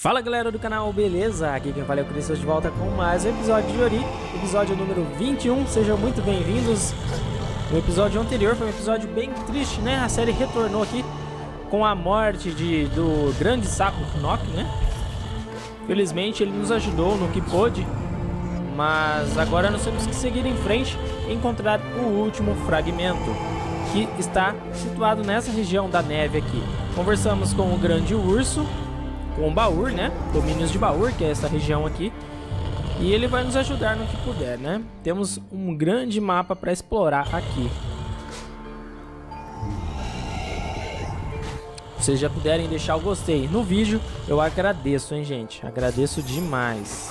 Fala galera do canal, beleza? Aqui quem fala é o Cris, de volta com mais um episódio de Ori, episódio número 21, sejam muito bem-vindos. No episódio anterior foi um episódio bem triste, né? A série retornou aqui com a morte do grande sapo Knock, né? Felizmente ele nos ajudou no que pôde, mas agora nós temos que seguir em frente e encontrar o último fragmento, que está situado nessa região da neve aqui. Conversamos com o grande urso, com o Baur, né? Domínios de Baur, que é essa região aqui. E ele vai nos ajudar no que puder, né? Temos um grande mapa para explorar aqui. Se vocês já puderem deixar o gostei no vídeo, eu agradeço, hein, gente? Agradeço demais.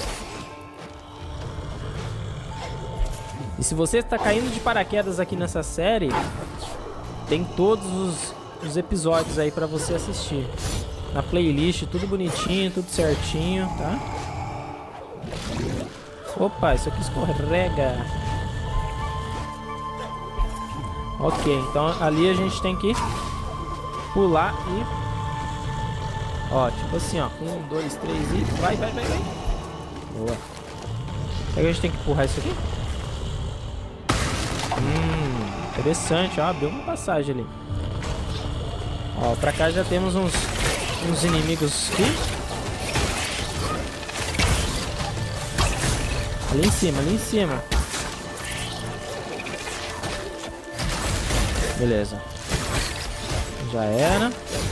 E se você está caindo de paraquedas aqui nessa série, tem todos os episódios aí para você assistir. Na playlist, tudo bonitinho, tudo certinho, tá? Opa, isso aqui escorrega. Ok, então ali a gente tem que pular e... Ó, tipo assim, ó. 1, 2, 3 e... Vai. Boa. Será que a gente tem que empurrar isso aqui? Interessante, ó. Abriu uma passagem ali. Ó, pra cá já temos uns inimigos aqui. Ali em cima. Beleza. Já era.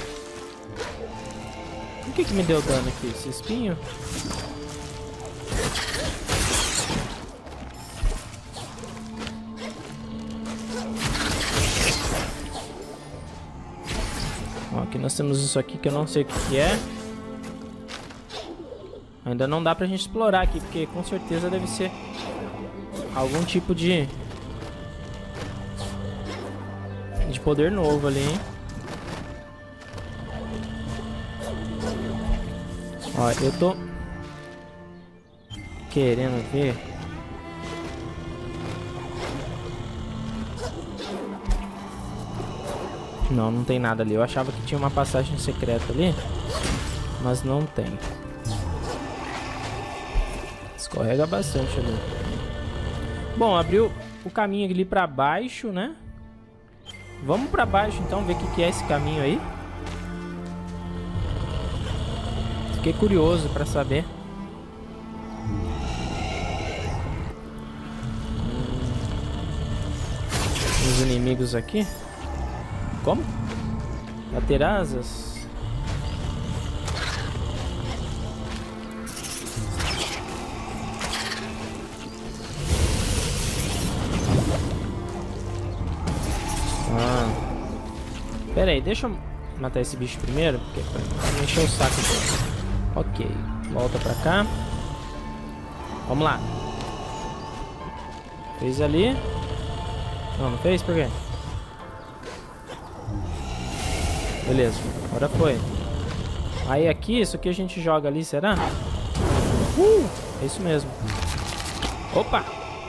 O que me deu dano aqui? Esse espinho? Ó, aqui nós temos isso aqui que eu não sei o que é. Ainda não dá pra gente explorar aqui, porque com certeza deve ser algum tipo de poder novo ali, hein? Ó, eu tô querendo ver. Não tem nada ali. Eu achava que tinha uma passagem secreta ali, mas não tem. Escorrega bastante ali. Bom, abriu o caminho ali pra baixo, né? Vamos pra baixo então, ver o que é esse caminho aí. Fiquei curioso pra saber. Os inimigos aqui. Como? Bater asas. Pera aí, deixa eu matar esse bicho primeiro, porque pra encher o saco aqui. Ok, volta pra cá. Vamos lá. Fez ali. Não fez? Por quê? Beleza, agora foi. Aí aqui, isso aqui a gente joga ali, será? É isso mesmo. Opa!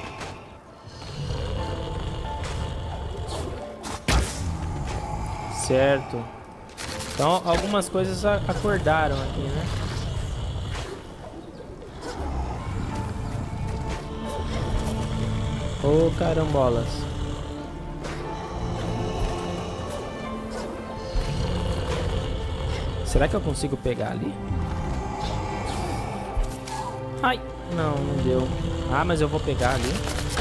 Certo. Então algumas coisas acordaram aqui, né? Ô, carambolas. Será que eu consigo pegar ali? Ai, não deu. Ah, mas eu vou pegar ali.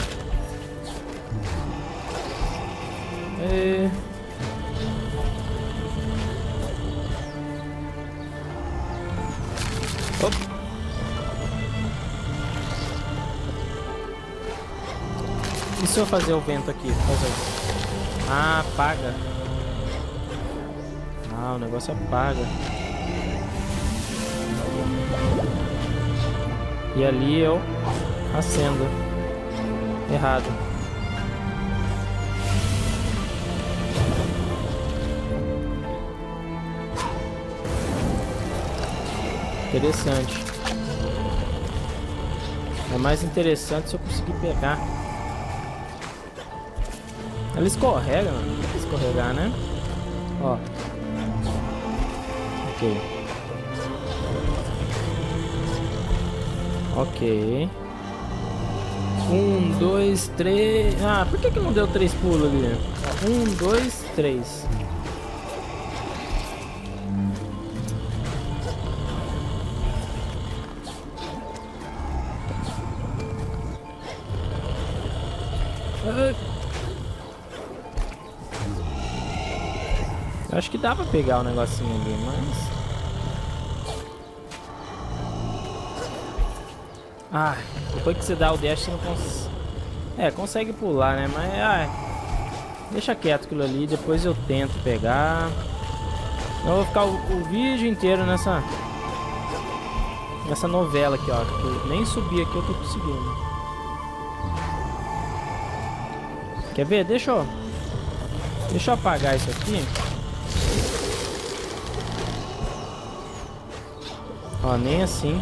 Opa. E se eu fazer o vento aqui? Ah, apaga. Ah, o negócio apaga. E ali eu acendo. Errado. Interessante. É mais interessante se eu conseguir pegar. Ela escorrega, mano. Tem que escorregar, né? Ó. Ok. Ok. 1, 2, 3. Ah, por que não deu 3 pulos ali? 1, 2, 3. Eu acho que dá pra pegar o negocinho ali, mas... Ah, depois que você dá o dash, você não consegue... consegue pular, né? Mas, deixa quieto aquilo ali, depois eu tento pegar. Eu vou ficar o vídeo inteiro nessa novela aqui, ó. Eu nem subir aqui, eu tô conseguindo. Quer ver? Deixa eu apagar isso aqui. Ó, nem assim.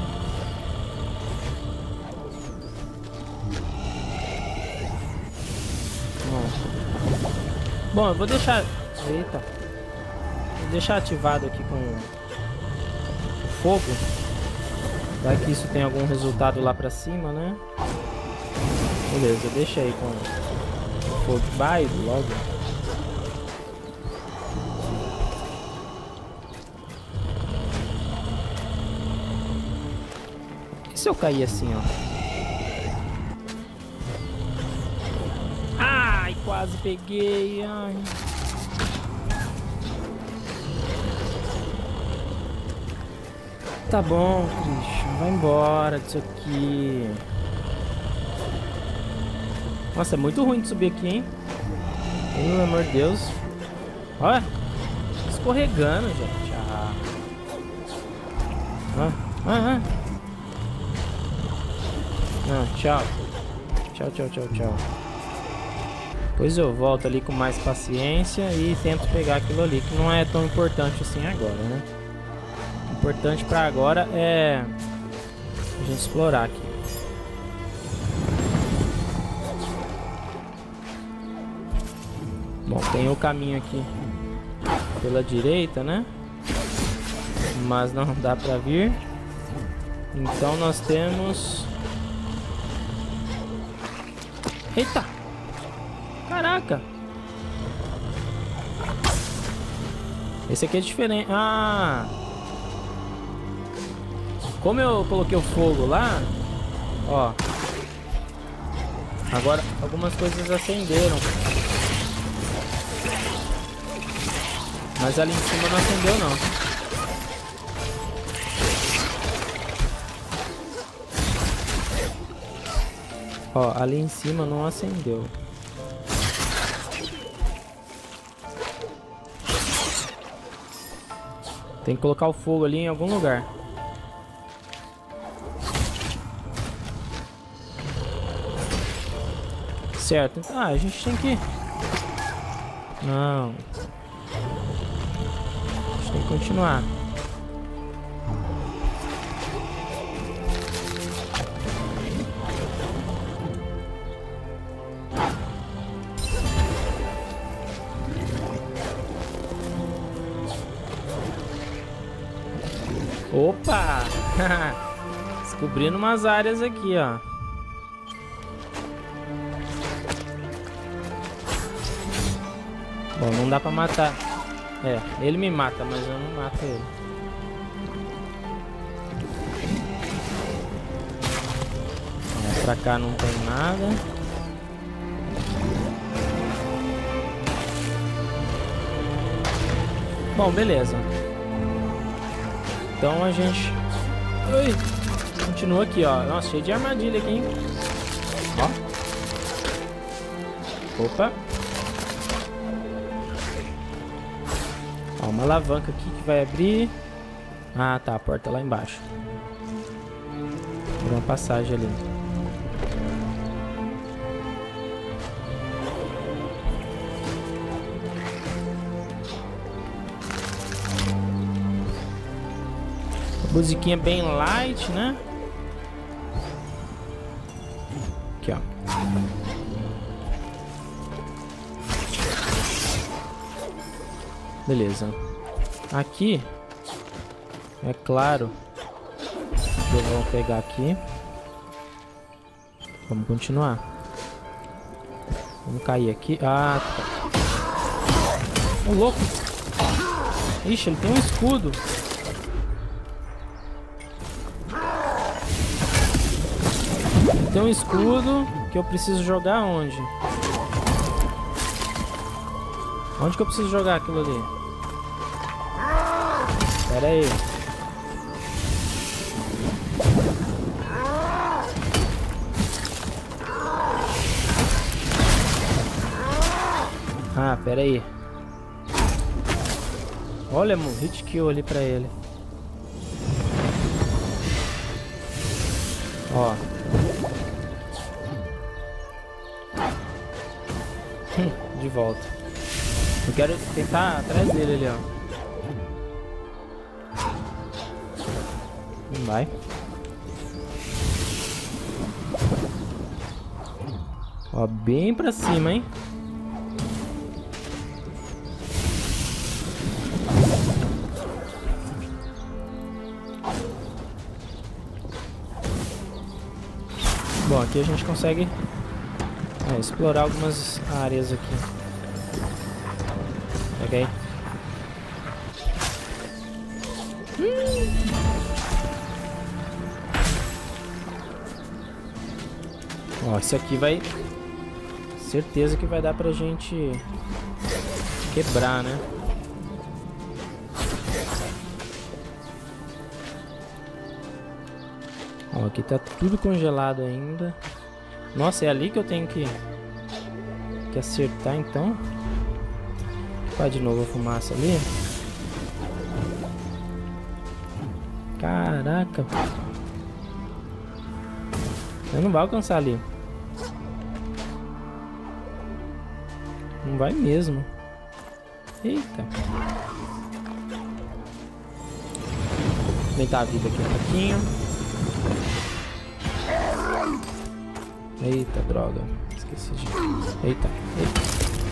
Bom, eu vou deixar... Eita. Vou deixar ativado aqui com o fogo. Vai que isso tem algum resultado lá pra cima, né? Beleza, deixa aí com o fogo. Vai logo. E se eu cair assim, ó? Quase peguei. Ai. Tá bom, Christian. Vai embora disso aqui. Nossa, é muito ruim de subir aqui, hein? Pelo amor de Deus. Olha. Escorregando, gente. Tchau. Tchau. Depois eu volto ali com mais paciência e tento pegar aquilo ali, que não é tão importante assim agora, né? O importante pra agora é a gente explorar aqui. Bom, tem o caminho aqui pela direita, né? Mas não dá pra vir. Então nós temos... Eita! Caraca! Esse aqui é diferente. Ah! Como eu coloquei o fogo lá, ó. Agora algumas coisas acenderam. Mas ali em cima não acendeu, não. Ó, ali em cima não acendeu. Tem que colocar o fogo ali em algum lugar. Certo. Ah, a gente tem que... Não. A gente tem que continuar. Opa! Descobrindo umas áreas aqui, ó. Bom, não dá pra matar. É, ele me mata, mas eu não mato ele. Pra cá não tem nada. Bom, beleza. Então a gente... Ui, continua aqui, ó. Nossa, cheio de armadilha aqui, hein? Ó. Opa. Ó, uma alavanca aqui que vai abrir. Ah, tá. A porta lá embaixo. Tem uma passagem ali. Musiquinha bem light, né? Aqui, ó. Beleza. Aqui, é claro que eu vou pegar aqui. Vamos continuar. Vamos cair aqui. Ah, tá. Ô, louco. Ixi, ele tem um escudo. Tem um escudo que eu preciso jogar onde? Onde que eu preciso jogar aquilo ali? Pera aí. Ah, pera aí. Olha, mano, hit kill ali pra ele. Ó. De volta. Eu quero tentar atrás dele ali, ó. Não vai. Ó, bem pra cima, hein? Bom, aqui a gente consegue explorar algumas áreas aqui. Ok? Ó, isso aqui vai... Certeza que vai dar pra gente quebrar, né? Ó, aqui tá tudo congelado ainda. Nossa, é ali que eu tenho que acertar, então. Vai de novo a fumaça ali. Caraca. Eu não vai alcançar ali. Não vai mesmo. Eita. Vou aumentar a vida aqui um pouquinho. Eita, droga. Esqueci de... Eita, eita.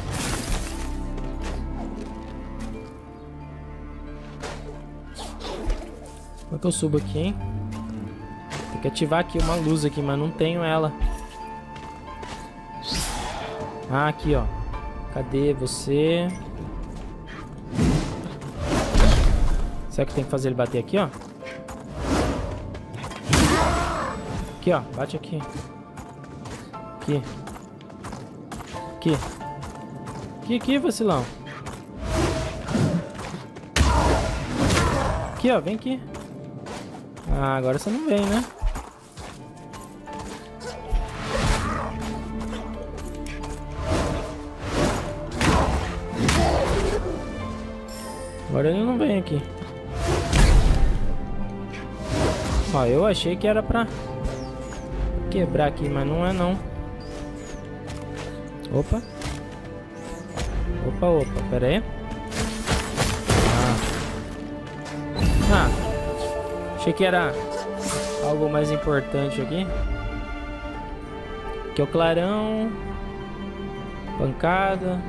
Como é que eu subo aqui, hein? Tem que ativar aqui uma luz aqui, mas não tenho ela. Ah, aqui, ó. Cadê você? Será que tem que fazer ele bater aqui, ó? Aqui, ó. Bate aqui. Aqui. Aqui. Aqui, vacilão. Aqui, ó. Vem aqui. Ah, agora você não vem, né? Agora ele não vem aqui. Ó, eu achei que era pra quebrar aqui, mas não é não. Opa. Opa, pera aí. Ah, achei que era algo mais importante aqui. Aqui é o clarão. Pancada.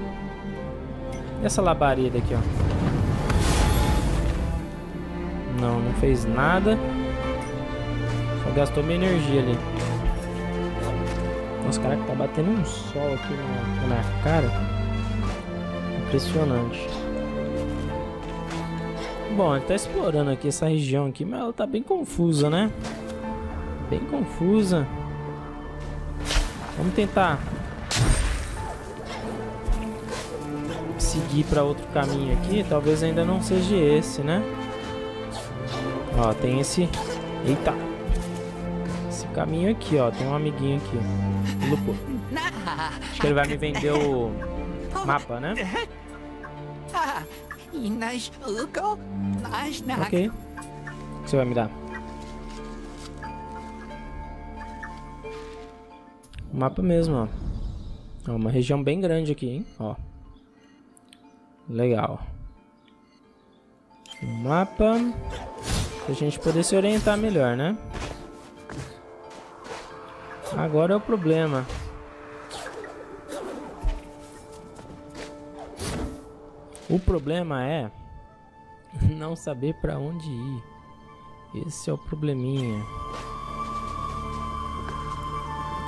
E essa labareda aqui, ó. Não fez nada. Só gastou minha energia ali. Nossa, caraca, tá batendo um sol aqui na cara. Impressionante. Bom, ele tá explorando aqui essa região aqui, mas ela tá bem confusa, né? Bem confusa. Vamos tentar seguir para outro caminho aqui. Talvez ainda não seja esse, né? Ó, tem esse... Eita! Esse caminho aqui, ó. Tem um amiguinho aqui. Lupo. Acho que ele vai me vender o mapa, né? Ok. O que você vai me dar? O mapa mesmo, ó. É uma região bem grande aqui, hein? Ó. Legal. O mapa... Pra gente poder se orientar melhor, né? Agora é o problema. O problema é não saber pra onde ir. Esse é o probleminha.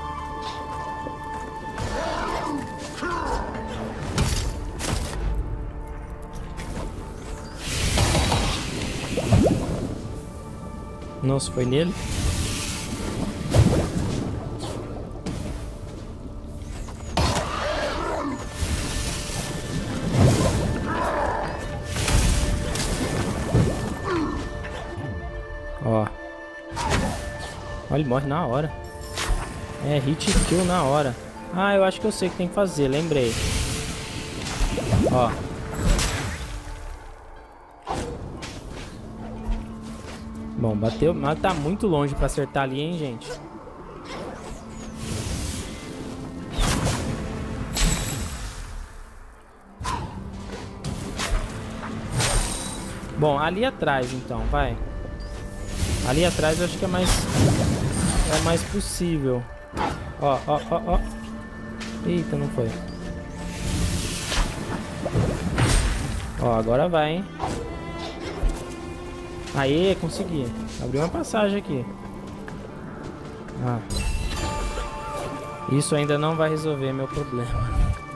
Nossa, foi nele. Ó. Olha, ele morre na hora. É, hit kill na hora. Ah, eu acho que eu sei o que tem que fazer, lembrei. Ó. Bom, bateu, mas tá muito longe pra acertar ali, hein, gente. Bom, ali atrás então, vai. Ali atrás eu acho que é mais possível. Ó, ó, ó, ó. Eita, não foi. Ó, agora vai, hein. Aê, consegui. Abriu uma passagem aqui. Ah. Isso ainda não vai resolver meu problema.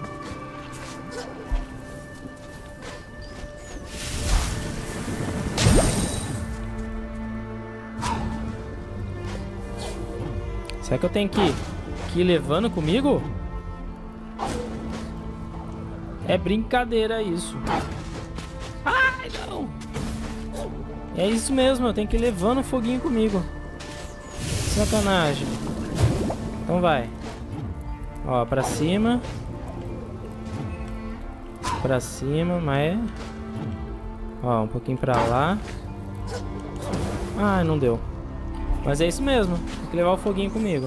Será que eu tenho que ir levando comigo? É brincadeira isso. Ai, não. É isso mesmo, eu tenho que ir levando o foguinho comigo. Sacanagem. Então vai. Ó, pra cima. Pra cima, mas... Ó, um pouquinho pra lá. Ah, não deu. Mas é isso mesmo, tem que levar o foguinho comigo.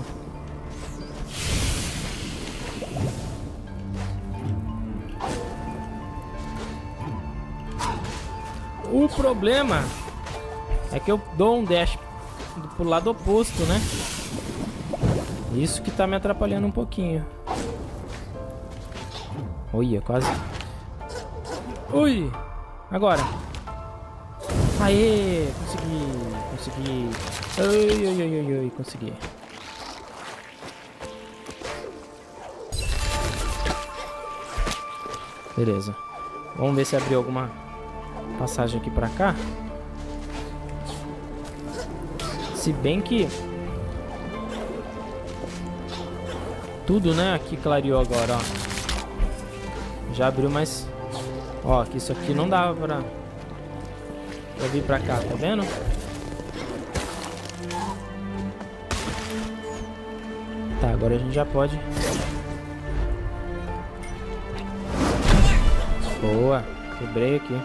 O problema é que eu dou um dash pro lado oposto, né? Isso que tá me atrapalhando um pouquinho. Olha, quase. Ui! Agora. Aê! Consegui. Ai, consegui. Beleza. Vamos ver se abriu alguma passagem aqui pra cá. Se bem que tudo, né? Aqui clareou agora, ó. Já abriu, mas ó, que isso aqui não dava pra vir pra cá, tá vendo? Tá, agora a gente já pode. Boa, quebrei aqui.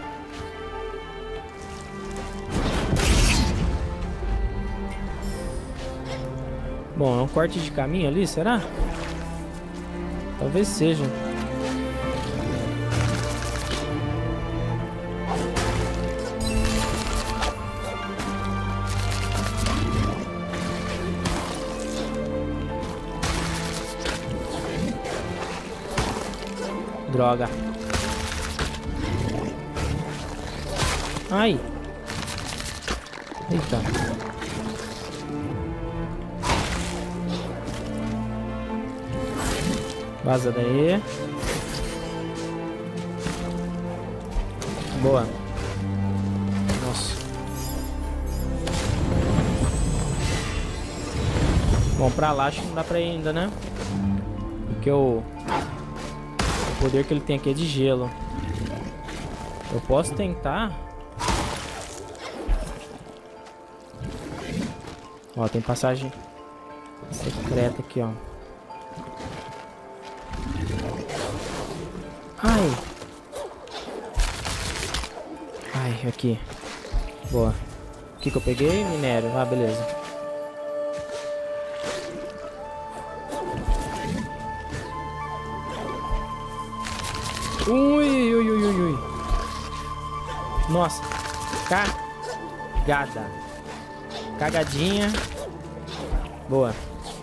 Bom, é um corte de caminho ali, será? Talvez seja. Droga. Ai. Eita. Vaza daí. Boa. Nossa. Bom, pra lá acho que não dá pra ir ainda, né? Porque o poder que ele tem aqui é de gelo. Eu posso tentar. Ó, tem passagem secreta aqui, ó. Ai. Ai, aqui. Boa. O que eu peguei? Minério. Ah, beleza. Ui. Nossa. Cagada. Cagadinha. Boa.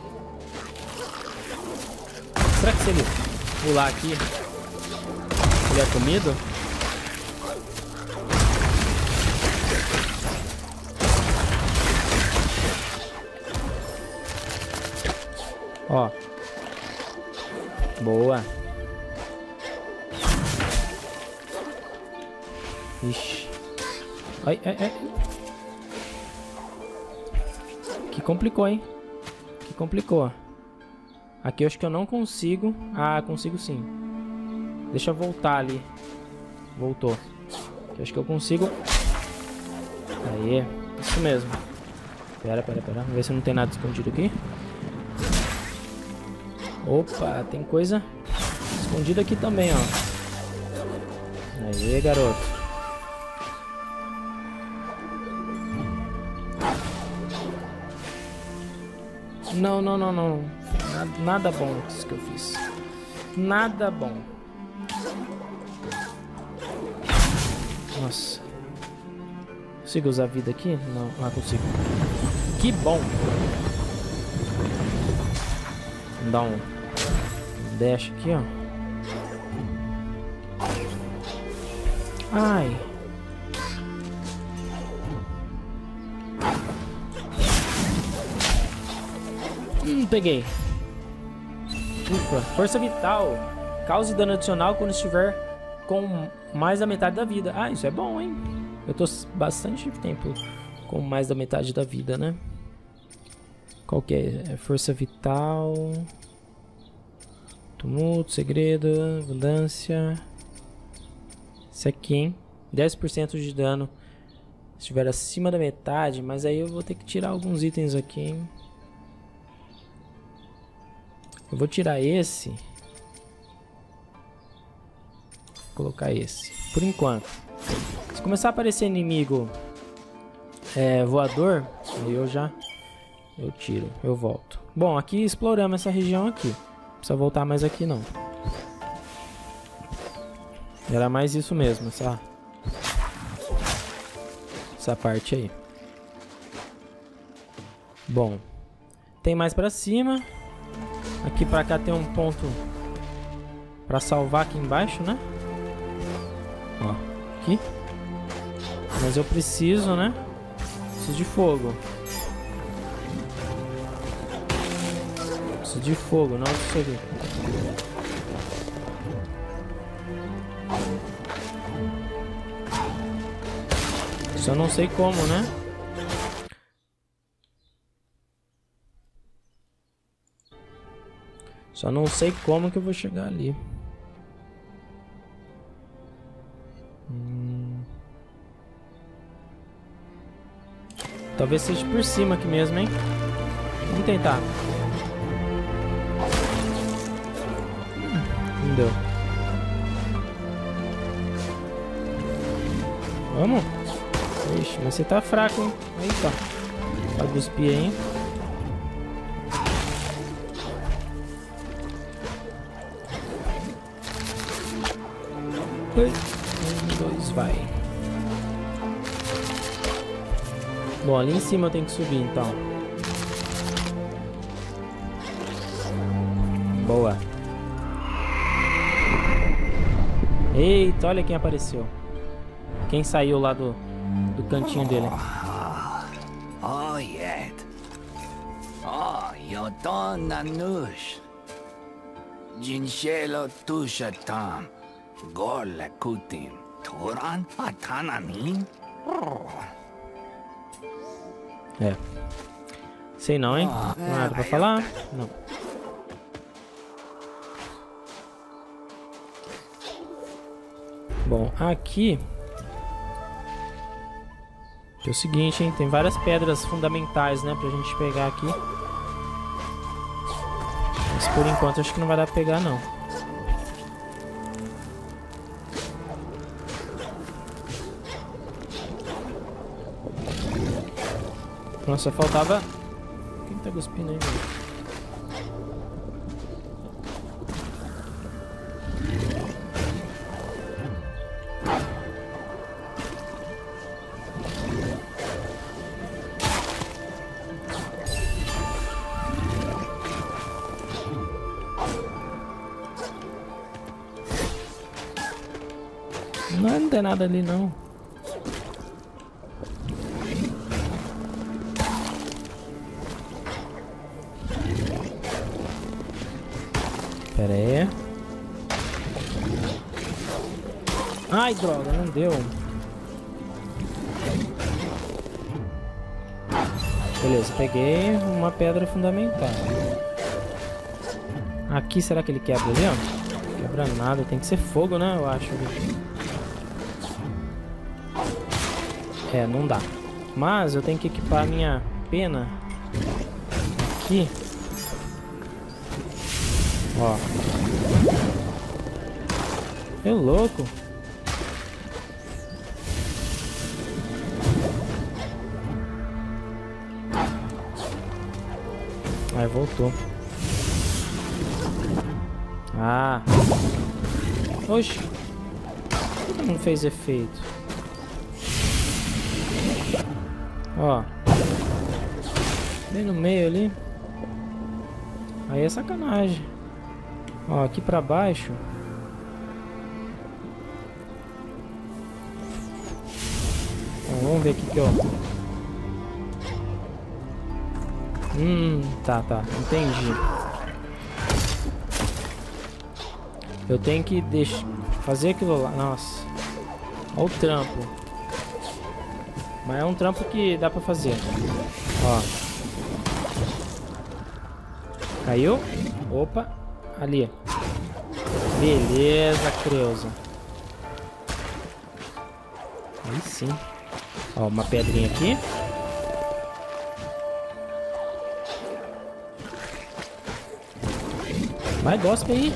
Será que se ele pular aqui, ele é comido? Ó. Boa. Ixi. Ai. complicou, hein? Que complicou. Aqui eu acho que eu não consigo. Ah, consigo sim. Deixa eu voltar ali. Voltou. Aqui eu acho que eu consigo. Aê, isso mesmo. Pera. Vamos ver se não tem nada escondido aqui. Opa, tem coisa escondida aqui também, ó. Aê, garoto. Não. Nada bom isso que eu fiz. Nada bom. Nossa. Consigo usar vida aqui? Não consigo. Que bom. Vamos dar um dash aqui, ó. Ai. Peguei. Ufa. Força vital. Cause dano adicional quando estiver com mais da metade da vida. Ah, isso é bom, hein? Eu tô bastante tempo com mais da metade da vida, né? Qual que é? Força vital. Tumulto, segredo, abundância. Esse aqui, hein? 10% de dano se estiver acima da metade. Mas aí eu vou ter que tirar alguns itens aqui, hein? Eu vou tirar esse. Vou colocar esse. Por enquanto. Se começar a aparecer inimigo voador, aí eu tiro, eu volto. Bom, aqui exploramos essa região aqui. Não precisa voltar mais aqui não. Era mais isso mesmo, essa parte aí. Bom, tem mais pra cima. Aqui pra cá tem um ponto pra salvar aqui embaixo, né? Ó, aqui. Mas eu preciso, né? Preciso de fogo. Preciso de fogo, não disso aqui. Só não sei como, né? Só não sei como que eu vou chegar ali. Talvez seja por cima aqui mesmo, hein? Vamos tentar. Não deu. Vamos? Ixi, mas você tá fraco, hein? Eita. Pra cuspir aí, hein? Dois, vai. Bom, ali em cima eu tenho que subir, então. Boa. Eita, olha quem apareceu. Quem saiu lá do cantinho dele. Oh, yet. Oh, yoton nanush. Jinshelo tushatam. Gorla kutim. Turan atananin. É. Sei não, hein? Nada pra falar? Não. Bom, aqui é o seguinte, hein? Tem várias pedras fundamentais, né? Pra gente pegar aqui. Mas por enquanto acho que não vai dar pra pegar, não. Nossa, faltava... Quem tá cuspindo aí, velho? Não tem nada ali, não. Pera aí. Ai, droga, não deu. Beleza, peguei uma pedra fundamental. Aqui, será que ele quebra ali, ó? Quebra nada, tem que ser fogo, né? Eu acho. É, não dá. Mas eu tenho que equipar a minha pena aqui. Ó. É louco. Aí voltou. Ah. Oxi. Por que não fez efeito? Ó. Bem no meio ali. Aí é sacanagem. Ó, aqui pra baixo. Ó, vamos ver aqui que ó. Tá. Entendi. Eu tenho que fazer aquilo lá. Nossa. Olha o trampo. Mas é um trampo que dá pra fazer. Ó. Caiu? Opa. Ali. Beleza, Creuza. Aí sim. Ó, uma pedrinha aqui. Vai, gospe aí.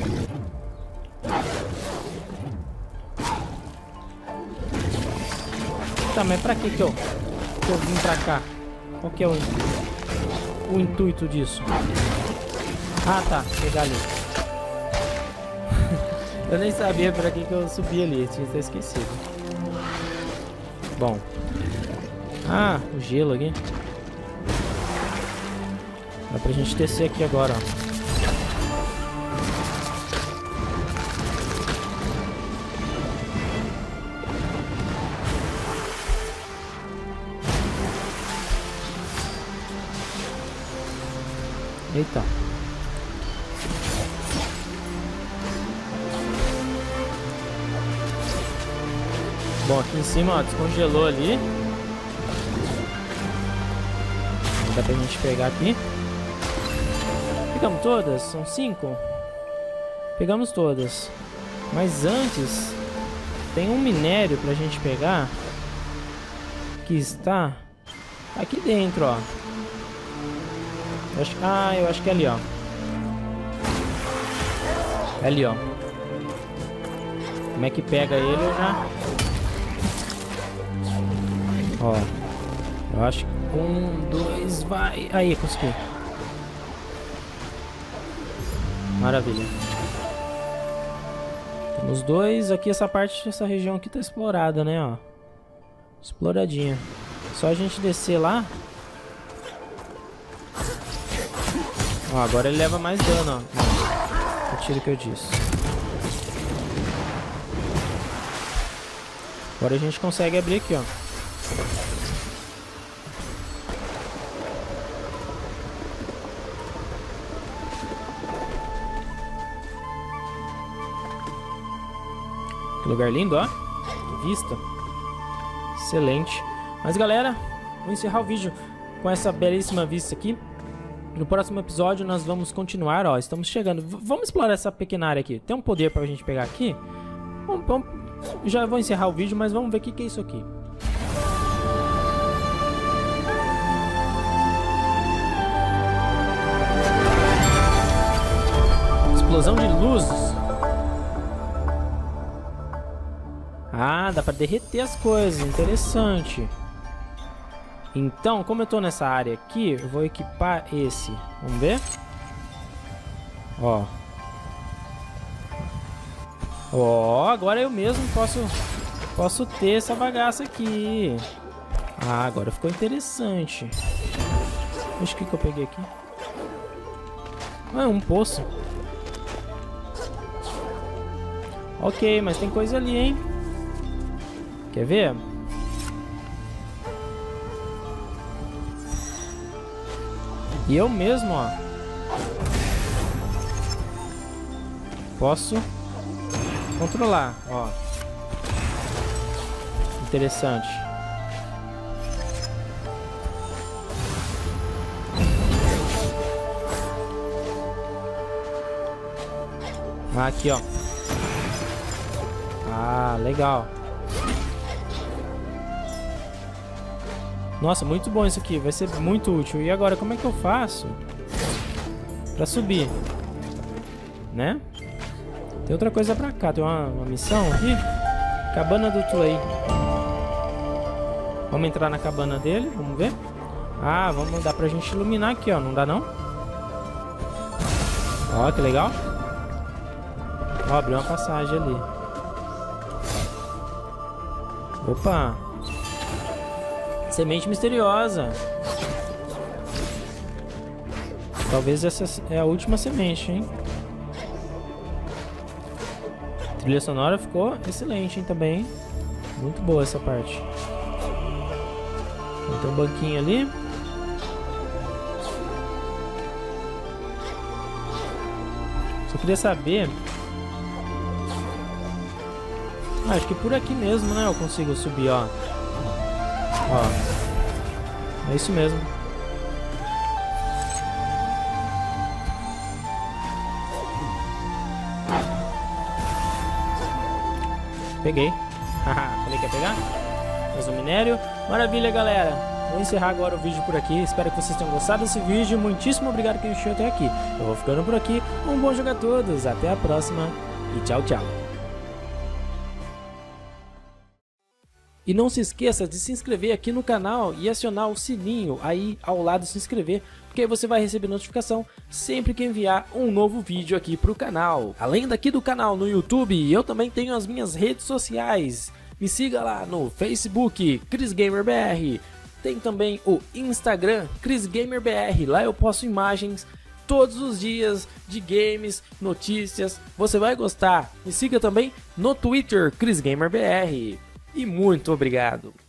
Tá, mas pra que eu vim pra cá? Qual que é o intuito disso? Ah, tá. Pegar ali. Eu nem sabia pra que eu subi ali. Tinha até esquecido. Bom. Ah, o gelo aqui. Dá pra gente descer aqui agora, ó. Eita. Bom, aqui em cima, ó, descongelou ali. Dá pra gente pegar aqui. Pegamos todas? São 5? Pegamos todas. Mas antes, tem um minério pra gente pegar. Que está aqui dentro, ó. Eu acho que é ali, ó. É ali, ó. Como é que pega ele, eu já... Ó. Eu acho que 1, 2, vai. Aí, consegui. Maravilha. Temos 2. Aqui essa parte, essa região aqui tá explorada, né, ó. Exploradinha. Só a gente descer lá. Ó, agora ele leva mais dano, ó. O tiro que eu disse. Agora a gente consegue abrir aqui, ó. Que lugar lindo, ó. Vista. Excelente. Mas galera, vou encerrar o vídeo com essa belíssima vista aqui. No próximo episódio nós vamos continuar, ó. Estamos chegando. Vamos explorar essa pequena área aqui. Tem um poder pra gente pegar aqui. Já vou encerrar o vídeo, mas vamos ver o que é isso aqui. Explosão de luzes. Ah, dá pra derreter as coisas. Interessante. Então, como eu tô nessa área aqui, eu vou equipar esse. Vamos ver? Ó. Ó, agora eu mesmo posso ter essa bagaça aqui. Ah, agora ficou interessante. Deixa o que eu peguei aqui. Ah, um poço. Ok, mas tem coisa ali, hein? Quer ver? E eu mesmo, ó. Posso controlar, ó. Interessante. Aqui, ó. Ah, legal. Nossa, muito bom isso aqui. Vai ser muito útil. E agora, como é que eu faço pra subir? Né? Tem outra coisa pra cá. Tem uma missão aqui. Cabana do Tlay. Vamos entrar na cabana dele. Vamos ver. Ah, vamos dar pra gente iluminar aqui, ó. Não dá, não? Ó, que legal. Ó, abriu uma passagem ali. Opa. Semente misteriosa. Talvez essa é a última semente, hein? A trilha sonora ficou excelente, hein, também. Muito boa essa parte. Tem um banquinho ali. Só queria saber... Ah, acho que por aqui mesmo, né? Eu consigo subir, ó. Ó. É isso mesmo. Peguei. Falei que ia pegar. Mais um minério. Maravilha, galera. Vou encerrar agora o vídeo por aqui. Espero que vocês tenham gostado desse vídeo. Muitíssimo obrigado por assistir até aqui. Eu vou ficando por aqui. Um bom jogo a todos. Até a próxima. E tchau, tchau. E não se esqueça de se inscrever aqui no canal e acionar o sininho aí ao lado de se inscrever, porque aí você vai receber notificação sempre que enviar um novo vídeo aqui para o canal. Além daqui do canal no YouTube, eu também tenho as minhas redes sociais. Me siga lá no Facebook, ChrisGamerBR. Tem também o Instagram, ChrisGamerBR. Lá eu posto imagens todos os dias de games, notícias. Você vai gostar. Me siga também no Twitter, ChrisGamerBR. E muito obrigado!